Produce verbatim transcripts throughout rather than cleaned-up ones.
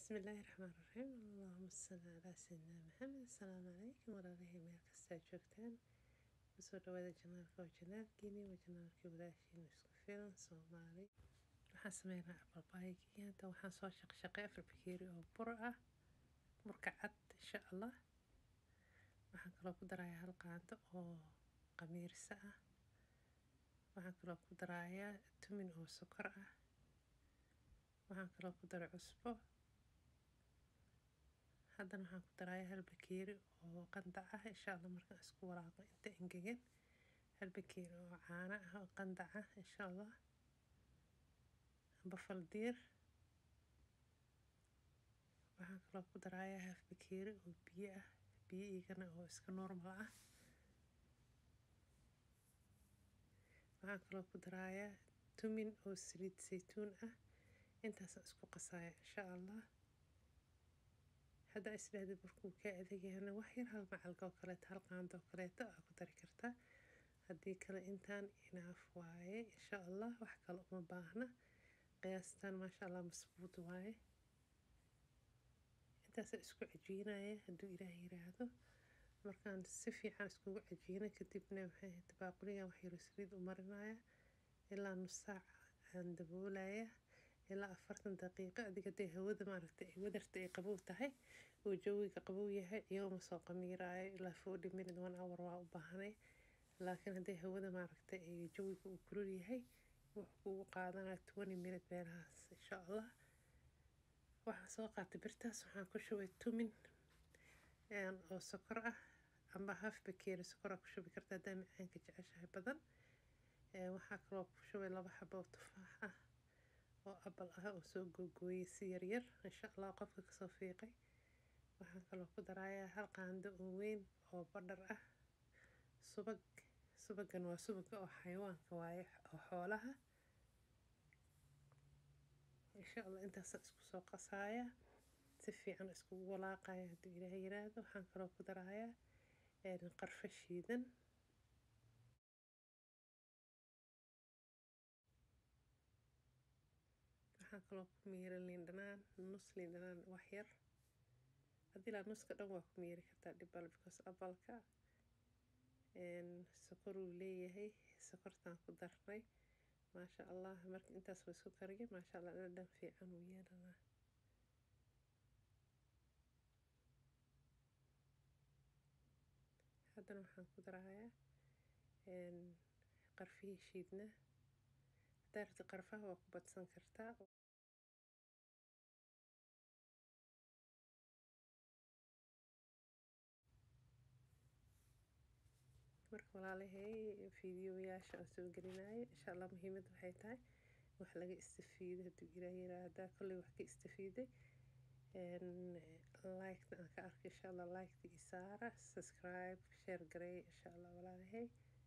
بسم الله الرحمن الرحيم اللهم صل على سيدنا محمد السلام عليكم walaalahey meel kastaa joogtaan kusoo dhawaada janaalka oo janaalkiini waa janaalkii walaashiin isku filan soomaali waxaan sameynaa abalbaayigii hadda waxaan soo shaqshaqay afar bakeeri oo bur ah burka cad insha allah waxaan kaloo ku darayaa hal qaando oo qamiirsa ah waxaan kaloo ku darayaa tumin oo sokor ah waxaan kaloo ku daray cusbo haddana waxaan ku darayaa hal bakeeri oo qandac ah insha allah markaan isku walaaqo inta engegan hal bakeeri oo caano ah oo qandac ah insha allah amba faldiir waxaan kaloo ku darayaa haf bakeeri oo biyo ah biyo igana oo iska normal ah waxaan kaloo ku darayaa tumin oo saliid saytuun ah intaas isku qasaya insha allah hadda isdhahdid markuu ka adeegayana wax yar hal macalka oo kaleeto hal qaando oo kaleeto aa ku dari kartaa haddii kale intaan inaaf waaye insha allah wax kale uma baahna qiyaastaan maasha allah masbuud waaye intaas isku cajiinaya hadduu ilaah yiraahdo markaan si fiican iskugu cajiino kadibna waxay baaquliga wax yar saliid u marinaya ilaa nus saac aan daboolaya ilaa afartan daqiiqo adiga dee hawada maaragtay ay wadarta ay qabow tahay oo jawiga qabow yahay iyagoo soo qamiiraayo ilaa forty minute one hour waa u baahanay laakiin haddii hawada maaragtay ay jawiga uu kulul yahay wuxuu kugu qaadanaya twenty minute meelahaas insha allah waxaan soo qaatay birtaas waxaan ku shubay tumin oo sokor ah amba half bakeeri sokor ku shubi kartaa hadaa macaanka jeceshahay badan waxaa kaloo ku shubay laba xabo oo tufaax ah oo apple ah oo soo googooyay si yaryar insha allah qofka kasoo fiiqay waxaan kaloo ku darayaa hal qaando oo weyn oo badhar ah subag subagan waa subaga oo xayawaanka waaye oo xoolaha insha allah intaas isku soo qasaya si fiican iskugu walaaqaya hadduu ilaahay yiraahdo waxaan kaloo ku darayaa qarfo shiidan waxaan kaloo ku miira liin dhanaan nus liin dhanaan wax yar haddii laa nuska dhan waa ku miiri kartaa dhibal because abalka sokor uu leeyahay sokortaan ku darnay maasha allah marka intaas waa isku kariyay maasha allah dhadhan fiican uu yeelanaa haddana waxaan ku darayaa qarfihii shiidna haddaa rabti qarfaha waa ku badsan kartaa marka walaalahay fiidiyoyaasha aan soo gelinayo insha allah muhiimada waxay tahay wax laga istafiido hadduu ilaah yiraahdaa kolley wax ka istafiiday like aan ka arkay insha allah like-ta i saara subscribe share gareey insha allah walaalahay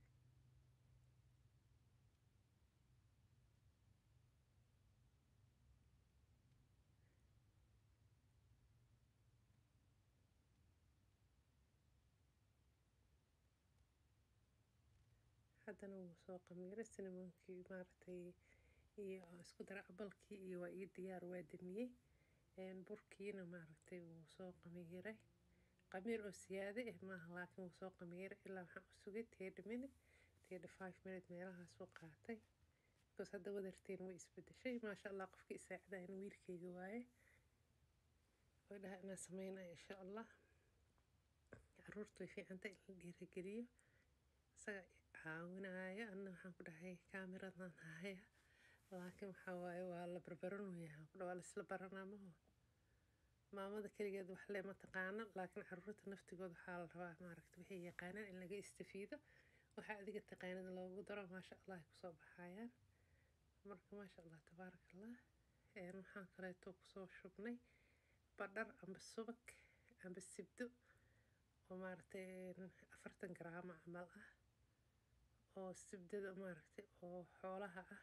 haddana wuu soo qamiiray cinnamoonkii maaragtay iyo isku dara abalkii iyo waa ii diyaar waa damiyey burkiina maaragtay wuu soo qamiiray qamiir oo siyaade ah maaha laakiin wuu soo qamiiray ilaa waxaan u sugay thirty minute thirty five minute meelahaas u qaatay because hadda wadarteen way isbedeshay maasha allah qofka isaacidayan wiilkayga waaye way dhaha inaan sameynaya insha allah caruurta way fiicantay in la dhiirageliyo isaga caawinaayo anna waxaan ku dhahay kaamiradan haya laakiin waxaa waaye waa la barbaranaya ku dhawa la isla baranaa maho maamada keligeed wax le ma taqaano laakiin caruurta naftigooda waxaa la rabaa maaragta waxay yaqaanaan in laga istafiido waxaa adiga taqaanada loogu daro maasha allah ay kusoo baxayaan marka maasha allah tabaaraka allah waxaan kaleeto kusoo shubnay badhar amba subag amba sibdo oo maaragtay afartan garaamo camal ah oo sibdada maaragtay oo xoolaha ah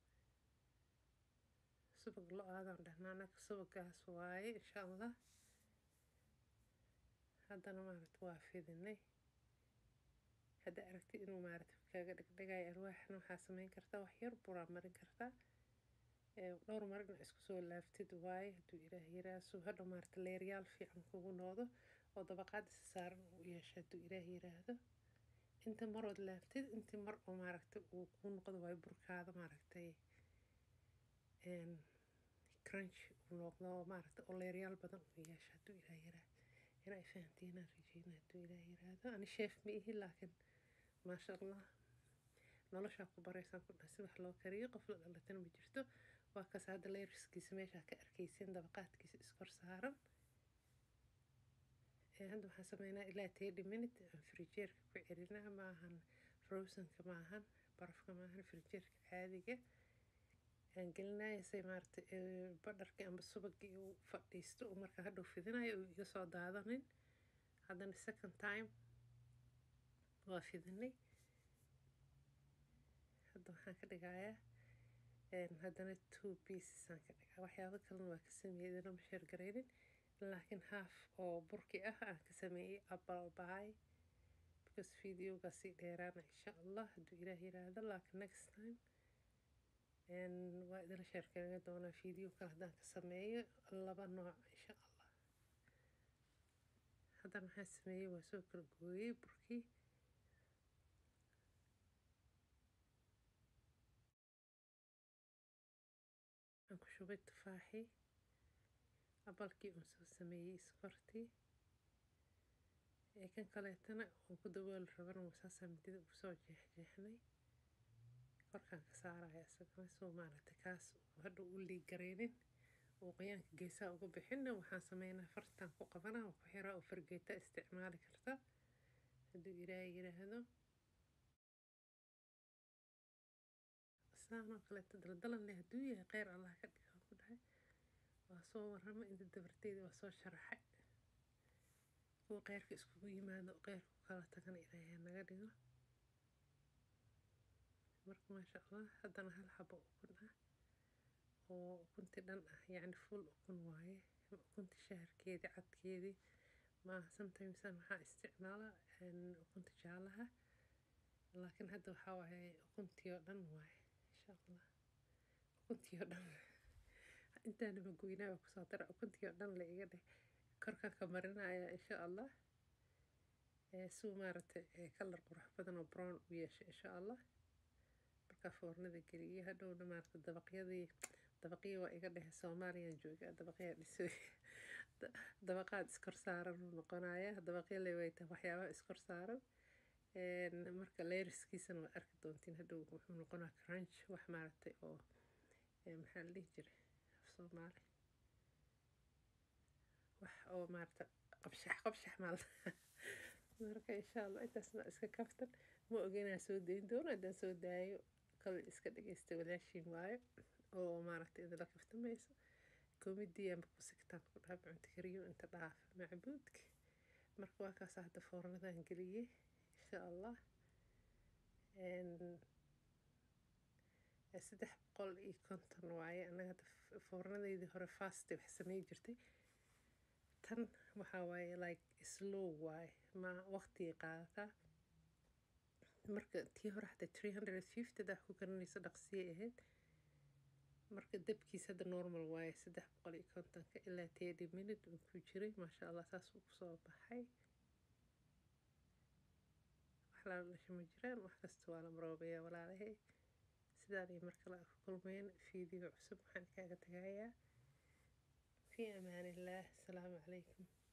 subag lo-aadan dhahnaa anaga subagaas waaye insha allah haddana maaragta waa fidinay hadda aragtid inuu maaragtay kaaga dhegdhegayo alwaaxna waxaa sameyn kartaa wax yar buraa marin kartaa dhowr mar inaad isku soo laaftid waaye hadduu ilaah yiraaha suu hadhow maarata leeryaal fiican kugu noqdo oo dabaqaad isa saaran u yeesha hadduu ilaah yiraahdo. inta marood laaftid inta mar oo maaragta uu kuu noqdo waayo burkaada maaragtay crunch uu noqdo maaragta oo leeryaal badan u yeesha hadduu ilaah yiraaha. inay fahantiinaan rajeyna hadduu ilaah yiraahdo. ani chef ma ihi laakiin maasha allah noloshaa ku baraysaan ku dhahay si wax loo kariyo qof la dhalatana ma jirto. waa kaas hadda leerskiisa meesha ka arkaysiin dabaqaadkiisa iskor saaran. hadda waxaan sameynaa ilaa thirty minute aan frijeerka ku celinaa maahan frozenka maahan barafka maahan frijeerka caadiga aan gelinaya say maarata badharkii amba subagii uu fadhiisto uu markaa hadhow fidinayo uu iga soo daadanin. haddana second time waa fidinay. hadda waxaan ka dhigayaa haddana two pieces aan ka dhigaa waxyaabo kalena waa ka sameeyay idinoo ma sheer garaynin laakiin half oo burki ah aan ka sameeyay apple pie because videoga sii dheeraana insha allah hadduu ilaah yiraahdo. laakiin next time waa idinla sheer gareyn doonaa video kale haddaan ka sameeyo laba nooc insha allah. haddana waxaan sameeyey waa soo kala gooyey burkii aan ku shubay tufaaxii abalkii uun soo sameeyey iskortii ee kan kaleetana uun ku dabooli rabana wasaasaa midida ugu soo jeexjeexnay korkaan ka saaraya isagana soo maaragta kaas uu hadhow u liigareynin uu qoyaanka geesaha uga bixinna waxaan sameynaa fartaan ku qabanaa oo ku xiraa oo fargeeta isticmaali karta hadduu ilaahay yiraahdo. saanoo kaleeto daldalan leh hadduu yahay kheyr allah ka dhigaan ku dhahay. waa soo warrama inta dabarteeda waa soo sharaxay kuwa kheyrka iskugu yimaado kheyrku kala tagana ilaahay naga dhigo. marka maasha allah haddana hal xabo ukun ah oo ukunti dhan ah yacni full ukun waaye ukunti shaharkeedii cadkeedii maaha sometimes waxaa isticmaalaa ukunta jaalaha laakiin hadda waxaa waaye ukuntii oo dhan waaye insha allah. ukuntii oo dhan intaana ma goynaa waa kusoo dara ukuntii oo dhan la iga dheh korkaan ka marinaya insha allah suu maaragta kalar qurux badan oo brown u yeesha insha allah. markaa foornada geliyay hadhowna maaragta dabaqyadii dabaqyii waa iga dheh soomaaliyaan joogaa dabaqyaa dhisay dabaqaad iskor saaran uu noqonaya dabaqya leewayta waxyaabaha iskor saaran marka leeriskiisana waa arki doontiin hadhow wuxuu noqonaa crunch wax maaragtay oo maxaa la dhihi jiray af soomaali wax oo maaragta qabshax qabshax maal marka insha allah intaasna iska kaftan ma ogeynaa soo dayn doono haddaan soo daayo kale iska dhagaysta walaashiin waayo oo maaragta idinla kaftamayso komidii amba ku sigtaan ku dhaaf cunto kariyo inta dhaaf macbuudka. marka waa kaas hadda foornadan geliyey insha allah saddex boqol iyo konton waaye anaga hadda foornadeydii hore fast wax samey jirtay tan waxaa waaye like slow waaye ma waqtigay qaadataa. marka tii hore xataa three hundred fifty daa ku karinaysa dhaqsiyay ahayd marka dabkiisa hadda normal waaye saddex boqol iyo kontonka ilaa thirty minute uu ku jiray maasha allah saas uu kusoo baxay. wax la dhasho ma jiraan wax kasta waa la maroobeeyaa walaalahay. sidaan iyo mar kale ku kulmeen video cusub waxaan kaaga tagayaa fi amaanillah. asalaamu calaykum.